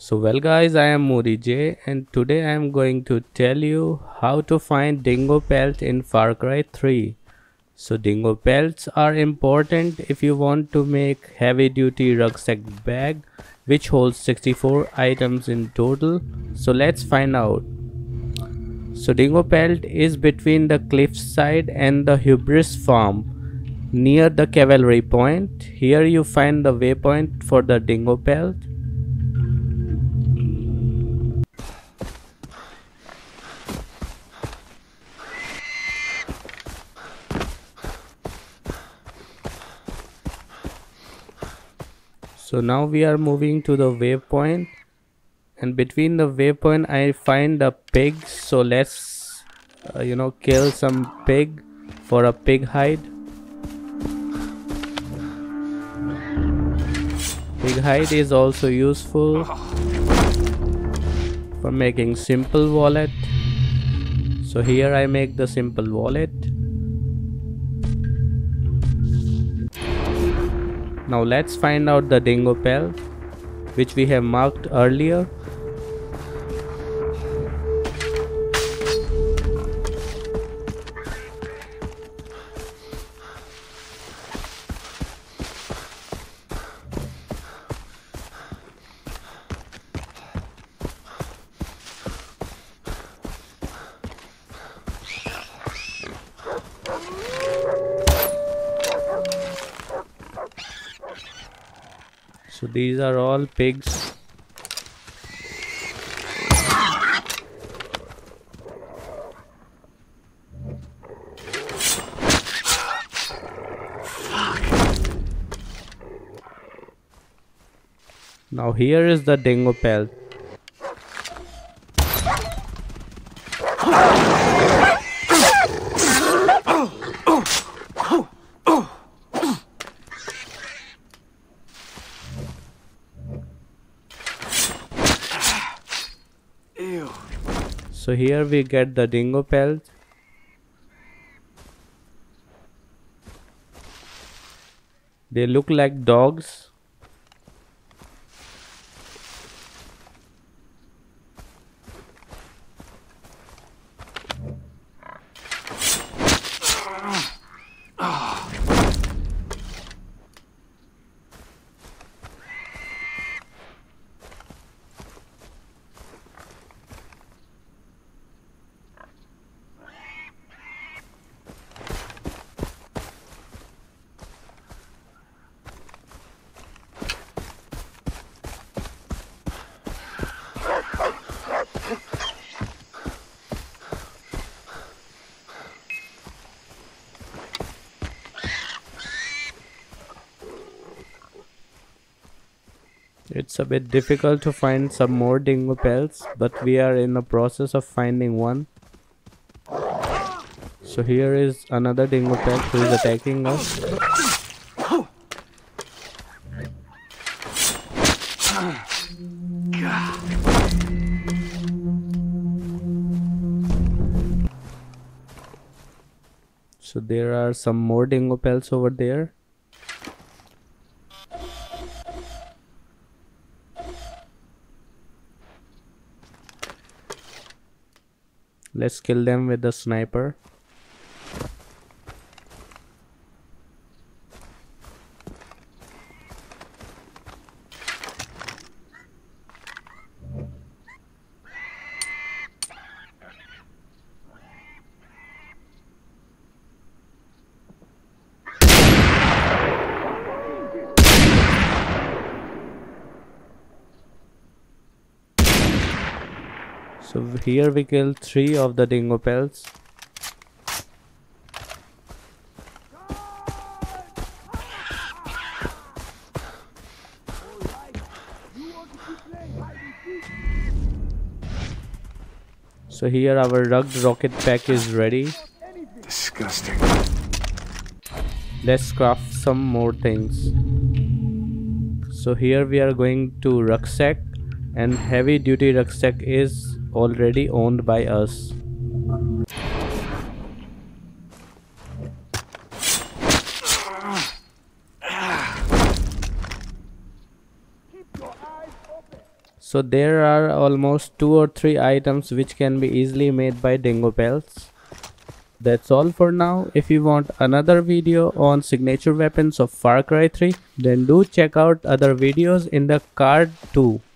So well guys, I am Modi J and today I am going to tell you how to find dingo pelt in Far Cry 3. So dingo pelts are important if you want to make heavy duty rucksack bag which holds 64 items in total. So let's find out. So dingo pelt is between the cliffside and the hubris farm near the cavalry point. Here you find the waypoint for the dingo pelt. So now we are moving to the waypoint, and between the waypoint I find a pig. So let's kill some pig for a pig hide. Pig hide is also useful for making simple wallet. So here I make the simple wallet. Now let's find out the dingo pelt which we have marked earlier. So these are all pigs. Now here is the dingo pelt. So here we get the dingo pelt. They look like dogs. It's a bit difficult to find some more dingo pelts, but we are in the process of finding one. So here is another dingo pelt who is attacking us. So there are some more dingo pelts over there. Let's kill them with the sniper. So here we killed 3 of the dingo pelts. So here our rugged rocket pack is ready. Disgusting. Let's craft some more things. So here we are going to rucksack, and heavy duty rucksack is already owned by us. So there are almost 2 or 3 items which can be easily made by dingo pelts. That's all for now. If you want another video on signature weapons of Far Cry 3, then do check out other videos in the card too.